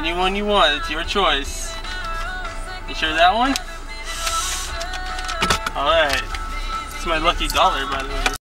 Anyone you want, it's your choice. You sure that one? Alright. It's my lucky dollar, by the way.